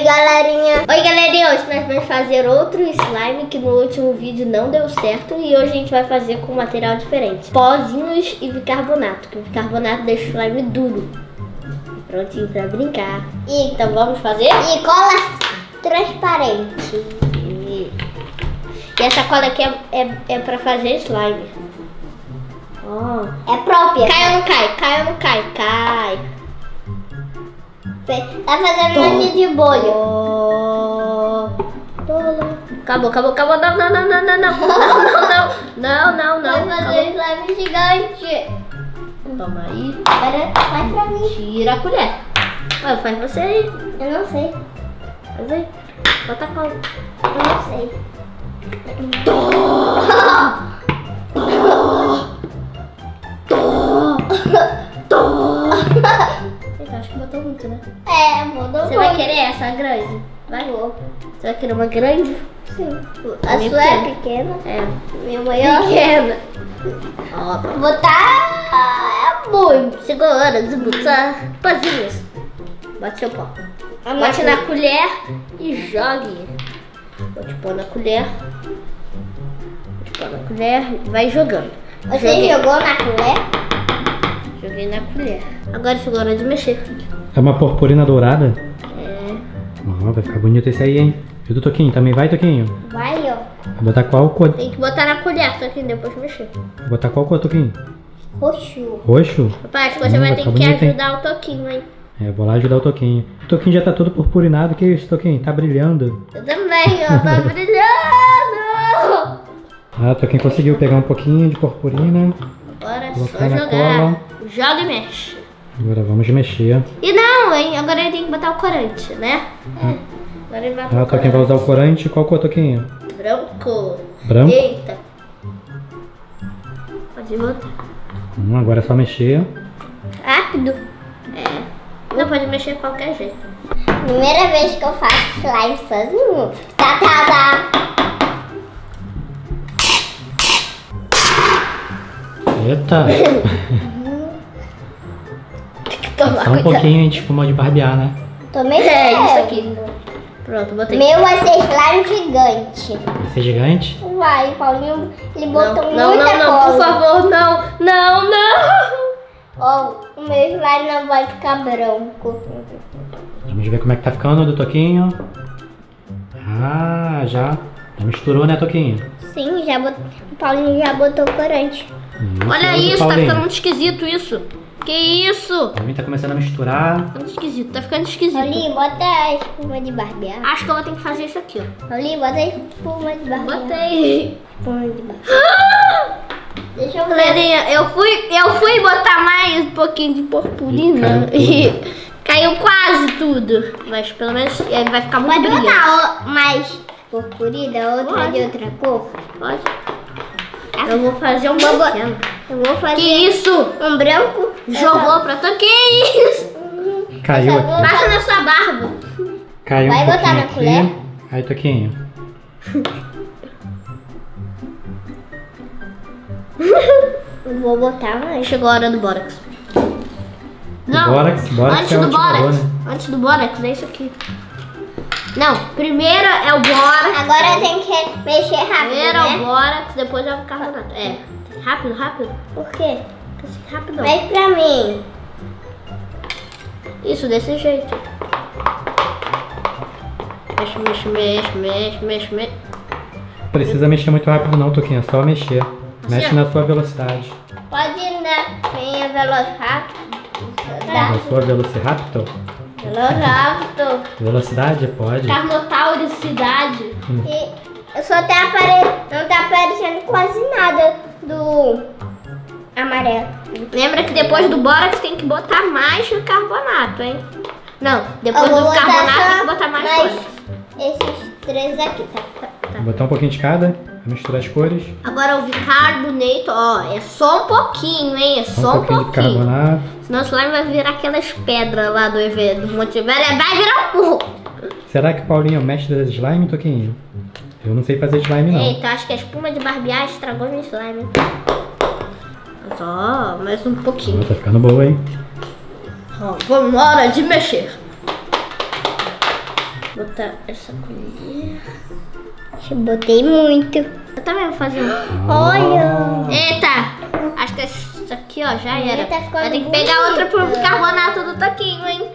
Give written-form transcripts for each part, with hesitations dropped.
galerinha. Oi, galerinha. Hoje nós vamos fazer outro slime que no último vídeo não deu certo. E hoje a gente vai fazer com um material diferente. Pozinhos e bicarbonato. Que o bicarbonato deixa o slime duro. Prontinho pra brincar. Então vamos fazer? E cola transparente. E essa cola aqui é pra fazer slime. Oh. É própria. Cai ou não cai? Cai ou não cai? Cai. Tá fazendo um monte de bolha. Acabou. Não. Vai fazer slime gigante. Toma aí. Agora faz pra mim. Tira a colher. Faz você aí. Eu não sei. Faz aí. Bota a cola. Eu não sei. Acho que botou muito, né? É, botou muito. Você vai querer essa grande? Vai. Vou. Você vai querer uma grande? Sim. A sua é pequena? É. Minha maior? Pequena. Ó, botar é muito. Segura, botar pozinhos. Bote seu pó. Bote na colher e jogue. Bote pó na colher. Bote pó na colher e vai jogando. Você jogou na colher? Joguei na colher. Agora chegou a hora de mexer. É uma purpurina dourada? É. Vai ficar bonito esse aí, hein? E do Toquinho, também vai, Toquinho? Vai, ó. Vai botar qual cor? Tem que botar na colher, Toquinho, depois mexer. Vai botar qual cor, Toquinho? Roxo. Roxo? Papai, acho que você vai ter que bonito, ajudar o Toquinho, hein? É, vou lá ajudar o Toquinho. O Toquinho já tá todo purpurinado. Que isso, Toquinho? Tá brilhando. Eu também, ó. Tá brilhando. O Toquinho conseguiu pegar um pouquinho de purpurina. Agora é colocar só na jogar. cola. Joga e mexe. Agora vamos mexer. E não, hein? Agora ele tem que botar o corante, né? É. Agora ele vai botar O Toquinho vai usar o corante. Qual cor, Toquinho? Branco. Branco? Eita. Pode botar. Agora é só mexer. Rápido. É. Não pode mexer de qualquer jeito. Primeira vez que eu faço slime sozinho. Tá. Eita. Só um pouquinho de espuma de barbear, né? Tomei isso aqui. Pronto, botei. Meu vai ser slime gigante. Vai ser gigante? Vai, Paulinho, ele botou muita cola. Não, por favor, não. Ó, o meu slime não vai ficar branco. Vamos ver como é que tá ficando do Toquinho. Já misturou, né, Toquinho? Sim, o Paulinho já botou corante. Olha isso, tá ficando muito esquisito isso. Que isso? Também tá começando a misturar. Tá ficando esquisito. Paulinho, bota a espuma de barbear. Acho que eu vou ter que fazer isso aqui, ó. Paulinho, bota a espuma de barbear. Botei. Espuma de barbear. Deixa eu ver. Galerinha, eu fui botar mais um pouquinho de purpurina e caiu quase tudo. Mas pelo menos ele vai ficar muito brilhante. Pode botar mais purpurina, outra de outra cor? Pode. Eu vou fazer um pequeno. Eu vou fazer. Que isso? Um branco. Jogou pra tu. Que isso? Caiu aqui. Passa na sua barba. Caiu vai um botar na aqui. colher? Aí, Toquinho. Eu vou botar mais. Chegou a hora do bórax. Não. Bórax Antes é do bórax. né? Antes do bórax, é isso aqui. Não, primeiro é o bórax. Agora tem que mexer rápido, primeiro é o bórax, depois é o bicarbonato. É, rápido. Por quê? Rápido. Mexe pra mim. Isso, desse jeito. Mexe. Precisa mexer muito rápido não, Toquinho, é só mexer. Mexe na sua velocidade. Pode ir na minha velocidade. Na sua velociraptor? Velocidade? Pode. Carnotauricidade. E só não tá aparecendo quase nada do amarelo. Lembra que depois do bórax tem que botar mais bicarbonato, hein? Não, depois do bicarbonato tem que botar mais bórax. Esses três aqui, tá? Vou botar um pouquinho de cada, pra misturar as cores. Agora o bicarbonato, ó, é só um pouquinho, hein? É só um pouquinho. De bicarbonato. Senão o slime vai virar aquelas pedras lá do evento. Vai virar um burro. Será que o Paulinho é o mestre das slime, Toquinho? Eu não sei fazer slime, não. Eita, acho que a espuma de barbear estragou meu slime. Só mais um pouquinho. Tá ficando boa, hein? Ó, vamos na hora de mexer. Botar essa colher. Eu botei muito. Eu também vou fazer um. Olha! Eita! Acho que isso aqui, ó, já era. Vai ter que pegar outra pro bicarbonato do Toquinho, hein?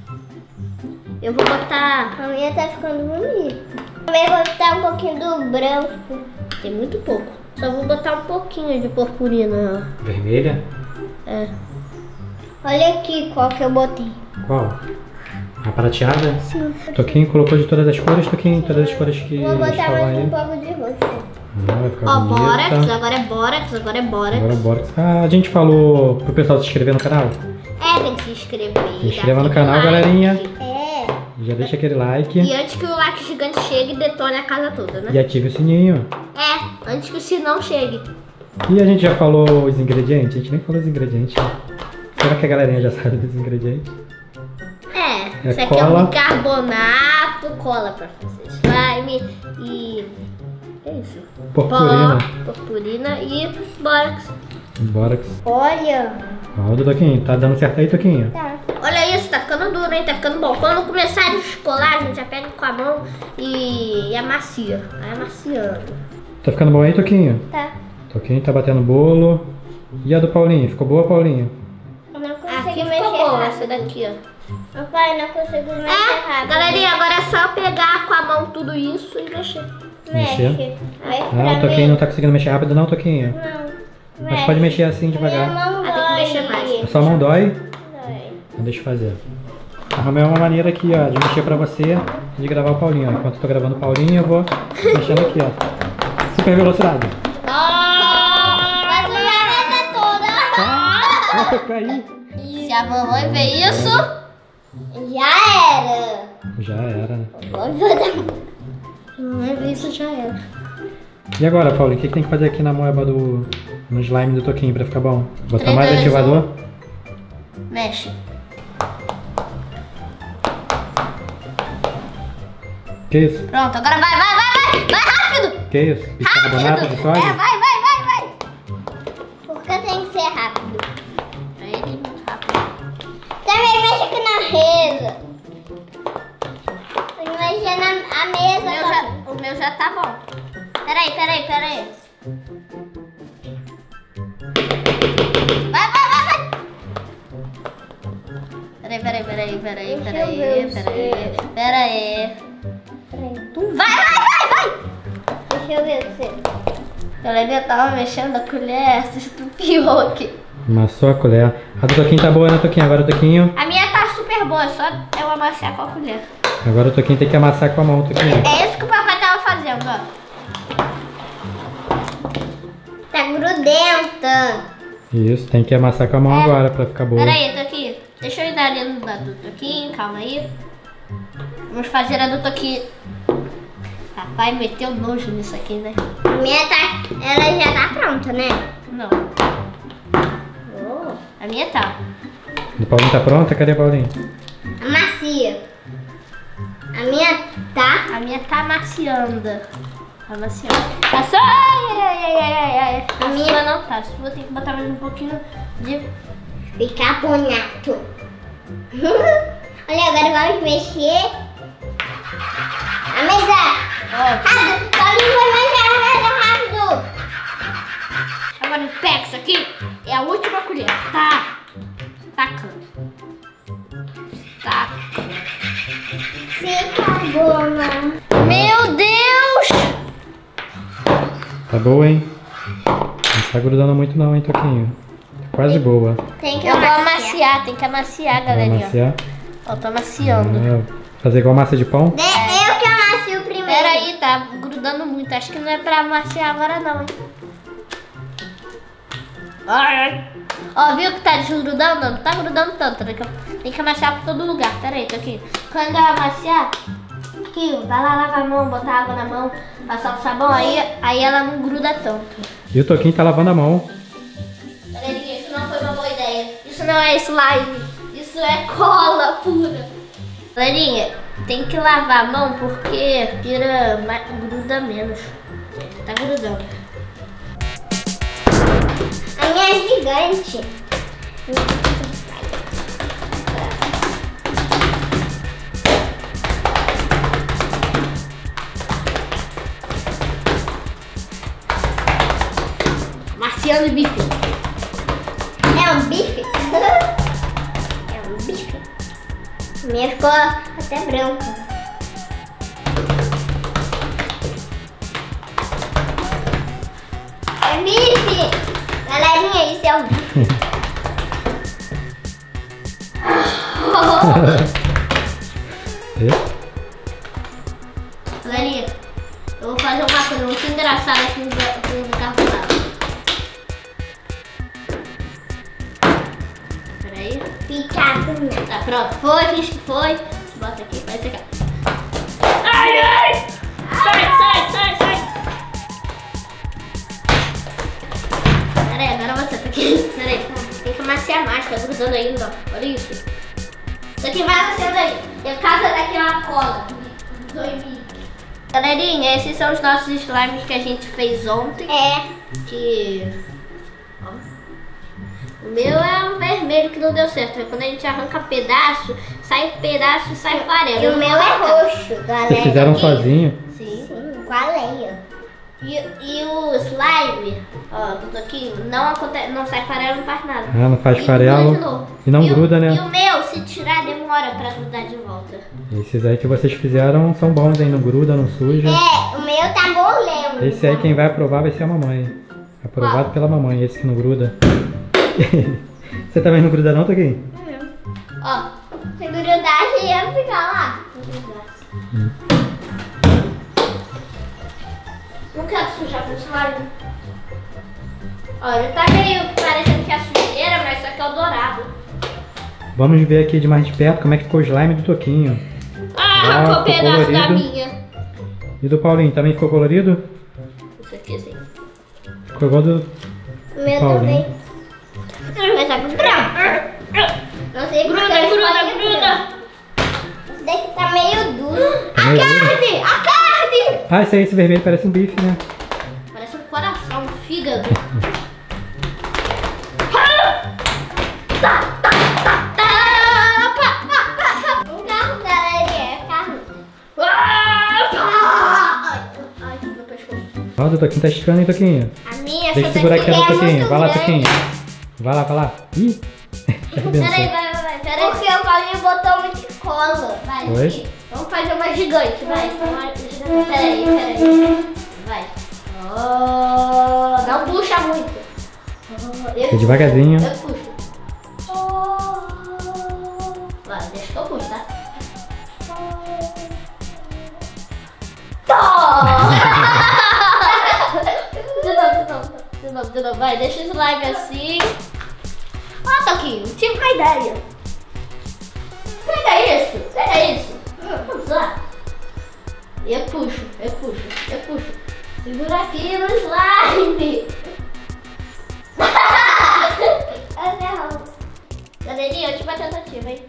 Eu vou botar... A minha tá ficando bonita. Também vou botar um pouquinho do branco. Tem muito pouco. Só vou botar um pouquinho de purpurina. Vermelha? É. Olha aqui qual que eu botei. Qual? A prateada? Sim. Toquinho colocou de todas as cores, Toquinho, todas as cores que vou botar estavam mais aí. um pouco de roxo. Vai ficar Ó, bonita. bórax, agora é bórax, agora é bórax. Agora bórax. Ah, a gente falou pro pessoal se inscrever no canal? É, tem que se inscrever. Se inscreva no canal, galerinha. É. Já deixa aquele like. E antes que o like gigante chegue, detone a casa toda, né? E ative o sininho. É, antes que o sinão chegue. E a gente já falou os ingredientes? A gente nem falou os ingredientes. Será que a galerinha já sabe dos ingredientes? É, isso aqui cola. é um bicarbonato, cola pra fazer slime e... que é isso? Purpurina. Purpurina e bórax. Bórax. Olha! Olha, Toquinho, tá dando certo aí, Toquinho? Tá. Olha isso, tá ficando duro, hein? Tá ficando bom. Quando começar a descolar, a gente já pega com a mão e amacia. Vai amaciando. Tá ficando bom aí, Toquinho? Tá. Toquinho tá batendo bolo. E a do Paulinho? Ficou boa, Paulinho? Eu não consigo mexer rápido. Essa daqui, ó. Pai, não consigo mexer rápido. Galerinha, agora é só pegar com a mão tudo isso e mexer. Mexer? Mexe. Ah, o Toquinho não tá conseguindo mexer rápido não, Toquinho? Não. Mas pode mexer assim devagar. Tem que mexer mais. A sua mão dói? Então deixa eu fazer. Arrumei uma maneira aqui, ó, de mexer pra você, de gravar o Paulinho, ó. Enquanto eu tô gravando o Paulinho, eu vou mexendo aqui, ó. Super velocidade. Vai sujar a mesa toda. Ah, caiu. Se a mamãe ver isso, já era. Já era, né? Se a mamãe ver isso, já era. E agora, Paulinho, o que tem que fazer aqui na moeba no slime do Toquinho pra ficar bom? Botar 3, mais 2, ativador? Mexe. Que isso? Pronto, agora vai rápido. Que isso? Bicarbonato de sódio? Vai. Porque tem que ser rápido. Aí muito rápido. Também mexe aqui na mesa. Tem que mexer na mesa. O meu já tá bom. Peraí. Vai. Peraí. Vai. Deixa eu ver você. A galerinha tava mexendo a colher, se estupiou aqui. Amassou a colher. A do Toquinho tá boa, né, Toquinho? Agora o Toquinho... A minha tá super boa, é só eu amassar com a colher. Agora o Toquinho tem que amassar com a mão, Toquinho. É isso que o papai tava fazendo, ó. Tá grudenta. Isso, tem que amassar com a mão agora pra ficar boa. Pera aí, Toquinho. Deixa eu ir dar ali no do Toquinho, calma aí. Vamos fazer a do Toquinho. Papai meteu nojo nisso aqui, né? A minha tá... Ela já tá pronta, né? Não. A minha tá. O Paulinho tá pronta? Cadê o Paulinho? Macia. A minha tá? A minha tá amaciando. Tá só... Ai. A minha não tá. Vou ter que botar mais um pouquinho de bicarbonato. Olha, agora vamos mexer. A mesa. Rápido. Paulinho vai mexer a mesa rápido. Agora pega isso aqui. É a última colher. Tá. Tacando. Fica boa. Meu Deus. Tá boa, hein? Não tá grudando muito não, hein, Toquinho? Tá quase boa. Tem que amaciar, tem que amaciar, Vai galerinha. amaciar? Ó, tô amaciando. Fazer igual massa de pão? Eu que amacio primeiro. Pera aí, tá grudando muito. Acho que não é pra amaciar agora não, hein? Ai. Ó, viu que tá desgrudando? Não tá grudando tanto, né? Tem que amaciar por todo lugar. Pera aí, tô aqui. Quando eu amaciar, aqui, vai lá lavar a mão, botar água na mão, passar o sabão, aí ela não gruda tanto. E o Toquinho tá lavando a mão. Galerinha, isso não foi uma boa ideia. Isso não é slime. Isso é cola pura. Galerinha, tem que lavar a mão porque gruda menos. Tá grudando. A minha é gigante. Marciano e bife. É um bife? É um bife. Minha ficou até branca. É bife! Galerinha, isso é um bife. Galerinha, eu vou fazer uma coisa muito engraçada aqui no carboidrato. Peraí. Picado. Tá pronto. Foi, finge que foi. Bota aqui, vai secar. Ai, ai! Sai! Peraí, agora você tá aqui. Peraí, tem que amaciar mais, tá grudando ainda, ó. Olha isso. Isso aqui vai amaciando aí. E a casa daqui é uma cola. Galerinha, esses são os nossos slimes que a gente fez ontem. Que... Ó. O meu é um vermelho que não deu certo. Quando a gente arranca pedaço, sai farelo. E o meu é roxo, galera. Vocês fizeram sozinho? Sim, com a Leia. E o slime, ó, do Toquinho, não sai farelo, não faz nada. Ah, não faz farelo e não gruda, né? E o meu, se tirar, demora pra grudar de volta. Esses aí que vocês fizeram são bons, hein? Não gruda, não suja. É, o meu tá molendo. Esse aí quem vai aprovar vai ser a mamãe. Aprovado pela mamãe, esse que não gruda. Você também não gruda não, Toquinho? Ó, se grudar, ia ficar lá. Não quero sujar com slime. Olha, tá meio parecendo que é sujeira, mas isso aqui é o dourado. Vamos ver aqui de mais de perto como é que ficou o slime do Toquinho. Ficou um pedaço da minha. E do Paulinho, também ficou colorido? Isso aqui sim. Ficou igual do Paulinho. Também. Não sei porque gruda. Esse daqui tá meio duro. Tá meio duro? A carne! Ah, esse vermelho parece um bife, né? Parece um coração, um fígado. Um carro, galerinha, é carro. Ai, meu pescoço. Ó, o Toquinho tá esticando, hein, Toquinho? A minha Deixa eu segurar aqui no Toquinho. Vai lá, Toquinho. Vai lá. Ih! Peraí. Porque o Paulinho botou muita cola. Vai, Oi? aqui. Vamos fazer uma gigante, vai. Peraí. Vai. Oh, não puxa muito. Fica devagarzinho. Eu puxo. Vai, deixa que eu puxo, tá? De novo. Vai, deixa o slime assim. Ó, Toquinho, tive uma ideia. Pega isso. Vamos lá. Eu puxo. Segura aqui no slime. Galerinha, última tentativa, hein?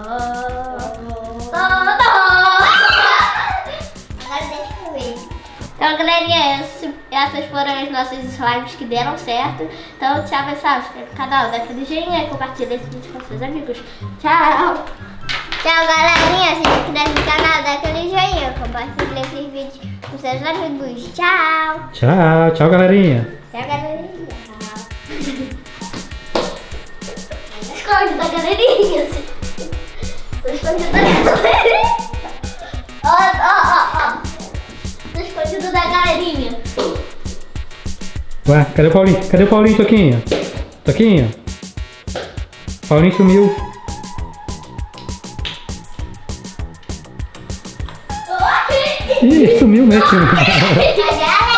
Agora deixa eu ver. Então, galerinha, essas foram os nossos slimes que deram certo. Então, tchau, pessoal. Se inscreve no canal, dá aquele joinha e compartilha esse vídeo com seus amigos. Tchau! Tchau, galerinha. Se inscreve no canal, dá aquele joinha, compartilha esse vídeo com seus amigos. Tchau! Tchau, galerinha. Tchau, galerinha. Esconde da galerinha. Esconde da galerinha. Ó. Escondido da galerinha. Ué, cadê o Paulinho? Toquinho? Paulinho sumiu. Ih, sumiu mesmo.